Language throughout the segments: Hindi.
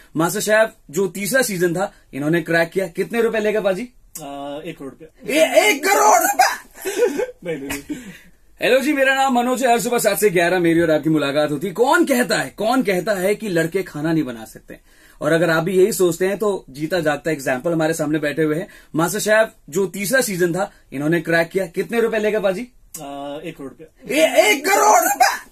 मास्टर शेफ जो तीसरा सीजन था इन्होंने क्रैक किया। कितने रुपए लेगा बाजी? 1 करोड़ रुपया। 1 करोड़ रुपए? नहीं। हेलो जी, मेरा नाम मनोज है। हर सुबह 7 से 11 मेरी और आपकी मुलाकात होती है। कौन कहता है कि लड़के खाना नहीं बना सकते? और अगर आप भी यही सोचते हैं तो जीता जागता एग्जाम्पल हमारे सामने बैठे हुए हैं। मास्टर शेफ जो तीसरा सीजन था इन्होंने क्रैक किया। कितने रुपए लेगा बाजी? 1 करोड़ रुपया। 1 करोड़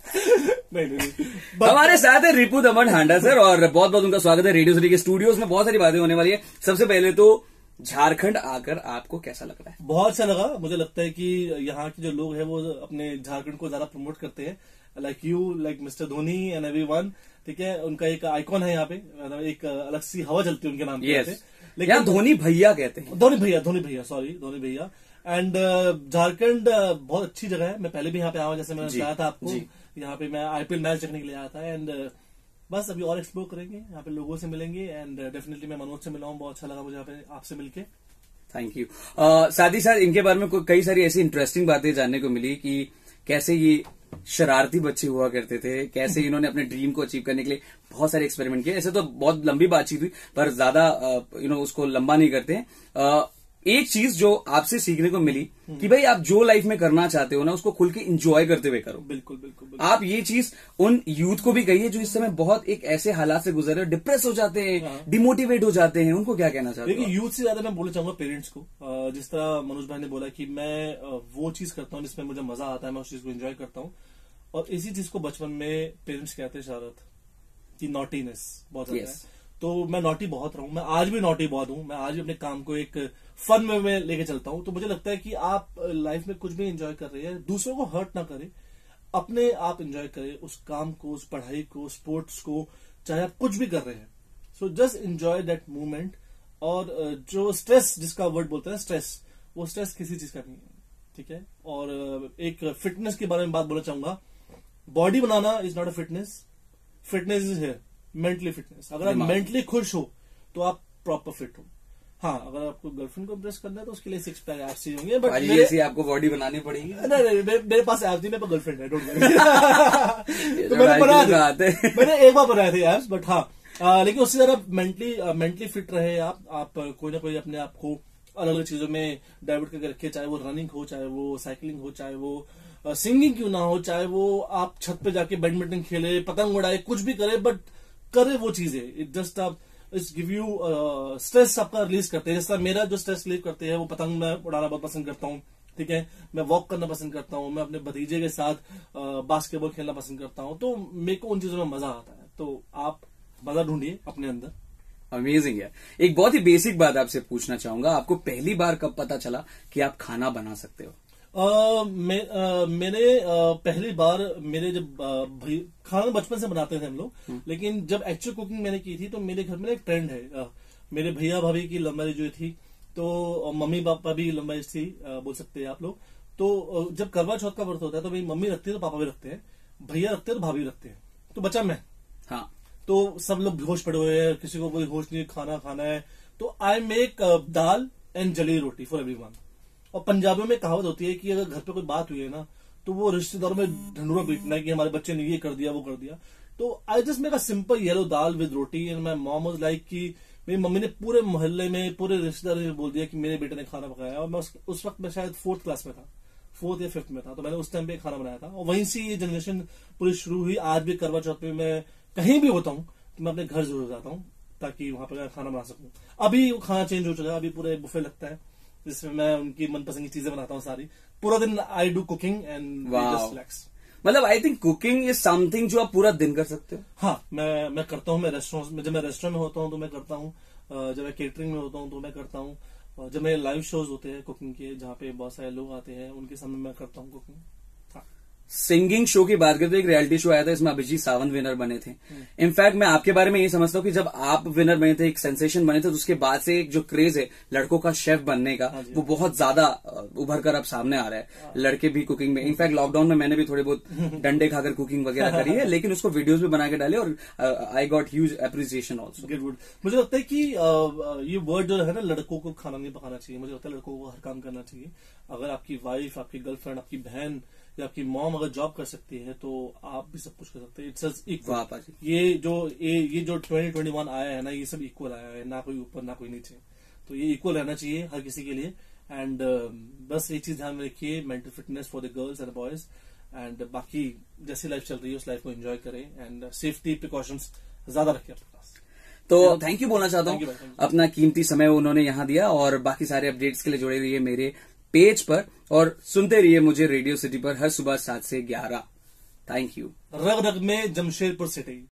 रुपए? नहीं। हमारे साथ है रिपू दमन हांडा सर, और बहुत बहुत उनका स्वागत है रेडियो सिटी के स्टूडियोज में। बहुत सारी बातें होने वाली है। सबसे पहले तो झारखंड आकर आपको कैसा लग रहा है? बहुत अच्छा लगा। मुझे लगता है कि यहाँ के जो लोग हैं वो अपने झारखंड को ज्यादा प्रमोट करते हैं, like you, like mister Dhoni and everyone. ठीक है, उनका एक आइकॉन है यहाँ पे, एक अलग सी हवा चलती है उनके नाम पे। लेकिन यहाँ धोनी भैया कहते हैं। धोनी भैया धोनी भैया। एंड झारखंड बहुत अच्छी जगह है। मैं पहले भी यहाँ पे आया हूँ, जैसे मैंने बताया था आपको। यहाँ पे मैं आईपीएल मैच देखने के लिए आया था। एंड बस अभी और एक्सप्लोर करेंगे, यहाँ पे लोगों से मिलेंगे। एंड डेफिनेटली मैं मनोज से मिला हूँ, बहुत अच्छा लगा मुझे यहाँ पे आपसे मिलके। Thank you. साथ ही साथ इनके बारे में कई सारी ऐसी इंटरेस्टिंग बातें जानने को मिली कि कैसे ये शरारती बच्चे हुआ करते थे, कैसे इन्होंने अपने ड्रीम को अचीव करने के लिए बहुत सारे एक्सपेरिमेंट किए। ऐसे तो बहुत लंबी बातचीत हुई, पर ज्यादा उसको लंबा नहीं करते हैं। एक चीज जो आपसे सीखने को मिली कि भाई आप जो लाइफ में करना चाहते हो ना, उसको खुल के एंजॉय करते हुए करो। बिल्कुल। आप ये चीज उन यूथ को भी कहिए जो इस समय बहुत एक ऐसे हालात से गुजर रहे हैं, डिप्रेस हो जाते हैं, डिमोटिवेट हो जाते हैं। उनको क्या कहना चाहते हो? देखिए, यूथ से ज्यादा मैं बोलना चाहूंगा पेरेंट्स को। जिस तरह मनोज भाई ने बोला कि मैं वो चीज करता हूँ जिसमें मुझे मजा आता है, मैं उस चीज को एंजॉय करता हूँ। और इसी चीज को बचपन में पेरेंट्स कहते हैं शरारत, की नॉटीनेस बहुत ज्यादा है। तो मैं नॉटी बहुत रहा हूं, मैं आज भी नॉटी बहुत हूं। मैं आज भी अपने काम को एक फन में लेके चलता हूं। तो मुझे लगता है कि आप लाइफ में कुछ भी एंजॉय कर रहे हैं, दूसरों को हर्ट ना करें, अपने आप एंजॉय करें उस काम को, उस पढ़ाई को, स्पोर्ट्स को, चाहे आप कुछ भी कर रहे हैं। So just enjoy that moment. और जो स्ट्रेस, जिसका वर्ड बोलते हैं स्ट्रेस, वो स्ट्रेस किसी चीज का नहीं है। ठीक है। और एक फिटनेस के बारे में बात बोलना चाहूंगा। बॉडी बनाना is not a fitness. Fitness is है मेंटली फिटनेस। अगर आप मेंटली खुश हो तो आप प्रॉपर फिट हो। हाँ, अगर आपको गर्लफ्रेंड को इम्प्रेस करना है तो उसके लिए 6 पैक एब्स चाहिए होंगे। बट ऐसी आपको बॉडी बनानी पड़ेगी। नहीं, मेरे पास एब्स नहीं, मेरे पास गर्लफ्रेंड है, डोंट वरी। तो मैंने एक बार बनाए थे एब्स, बट हाँ, लेकिन उससे ज्यादा मेंटली फिट रहे आप कोई ना कोई अपने आप को अलग अलग चीजों में डाइवर्ट करके रखे, चाहे वो रनिंग हो, चाहे वो साइकिलिंग हो, चाहे वो सिंगिंग क्यों ना हो, चाहे वो आप छत पे जाके बैडमिंटन खेले, पतंग उड़ाए, कुछ भी करे, बट करे वो चीजें। It just it's give you stress आपका रिलीज करते हैं। जैसा मेरा जो स्ट्रेस रिलीव करते हैं वो पतंग मैं उड़ाना बहुत पसंद करता हूँ। ठीक है, मैं वॉक करना पसंद करता हूँ, मैं अपने भतीजे के साथ बास्केटबॉल खेलना पसंद करता हूँ। तो मेरे को उन चीजों में मजा आता है। तो आप मजा ढूंढिए अपने अंदर। अमेजिंग है। एक बहुत ही बेसिक बात आपसे पूछना चाहूंगा, आपको पहली बार कब पता चला कि आप खाना बना सकते हो? मैंने पहली बार मेरे जब खाना बचपन से बनाते थे हम लोग, लेकिन जब एक्चुअल कुकिंग मैंने की थी तो मेरे घर में एक ट्रेंड है। मेरे भैया भाभी की लव मैरिज जो थी, तो मम्मी पापा भी लव मैरिज थी, बोल सकते हैं आप लोग। तो जब करवा चौथ का व्रत होता है तो मेरी मम्मी रखती है तो पापा भी रखते हैं, भैया रखते हैं तो भाभी रखते हैं। तो बच्चा मैं, हाँ, तो सब लोग बेहोश पड़े हुए हैं, किसी को कोई होश नहीं, खाना खाना है। तो आई मेक दाल एंड जली रोटी फॉर एवरीवन। और पंजाबियों में कहावत होती है कि अगर घर पे कोई बात हुई है ना, तो वो रिश्तेदारों में ढंढूरा पीटना है कि हमारे बच्चे ने ये कर दिया, वो कर दिया। तो I just make a simple yellow dal with roti and my mom was like कि मेरी मम्मी ने पूरे मोहल्ले में, पूरे रिश्तेदारों में बोल दिया कि मेरे बेटे ने खाना पकाया। और मैं उस वक्त मैं शायद 4th क्लास में था, 4th या 5th में था। तो मैंने उस टाइम पे खाना बनाया था और वहीं से ये जनरेशन पूरी शुरू हुई। आज भी करवा चौथ पे मैं कहीं भी होता हूँ तो मैं अपने घर जरूर जाता हूँ ताकि वहां पर खाना बना सकूं। अभी वो खाना चेंज हो चुका है, अभी पूरे बुफे लगता है जिसमें मैं उनकी मनपसंद की चीजें बनाता हूँ सारी। पूरा दिन I do cooking and just relax. मतलब I think cooking is something जो आप पूरा दिन कर सकते हो। हाँ, मैं करता हूँ। मैं रेस्टोरेंट में, जब मैं रेस्टोरेंट में होता हूँ तो मैं करता हूँ, जब मैं केटरिंग में होता हूँ तो मैं करता हूँ, जब मेरे लाइव शोज होते हैं कुकिंग के, जहाँ पे बहुत सारे लोग आते हैं, उनके सामने मैं करता हूँ कुकिंग। सिंगिंग शो की बात करते, एक रियलिटी शो आया था, इसमें अभिजीत सावंत विनर बने थे। इनफैक्ट मैं आपके बारे में ये समझता हूँ कि जब आप विनर बने थे, एक सेंसेशन बने थे, तो उसके बाद से एक जो क्रेज है लड़कों का शेफ बनने का, वो बहुत ज्यादा उभर कर अब सामने आ रहा है। लड़के भी कुकिंग में, इनफैक्ट लॉकडाउन में मैंने भी थोड़े बहुत डंडे खाकर कुकिंग वगैरह करी है, लेकिन उसको वीडियोज भी बना के डाले और I got huge appreciation also. Good. मुझे लगता है कि ये वर्ड जो है ना, लड़कों को खाना नहीं पकाना चाहिए। मुझे लगता है लड़कों को हर काम करना चाहिए। अगर आपकी वाइफ, आपकी गर्लफ्रेंड, आपकी बहन या आपकी मॉम अगर जॉब कर सकती है तो आप भी सब कुछ कर सकते हैं। It's equal. वाह पाजी। ये जो 2021 आया है ना, ये सब इक्वल आया है, ना कोई ऊपर ना कोई नीचे। तो ये इक्वल रहना चाहिए हर किसी के लिए। एंड बस एक चीज ध्यान में रखिए, mental fitness for the girls and boys. And बाकी जैसी लाइफ चल रही है उस लाइफ को एंजॉय करें एंड सेफ्टी प्रिकॉशंस ज्यादा रखें अपने पास। तो थैंक यू बोलना चाहता Thank you, हूँ, thank you. अपना कीमती समय उन्होंने यहाँ दिया, और बाकी सारे अपडेट्स के लिए जुड़े रहिए मेरे पेज पर और सुनते रहिए मुझे रेडियो सिटी पर हर सुबह 7 से 11। Thank you. रग रग में जमशेदपुर सिटी।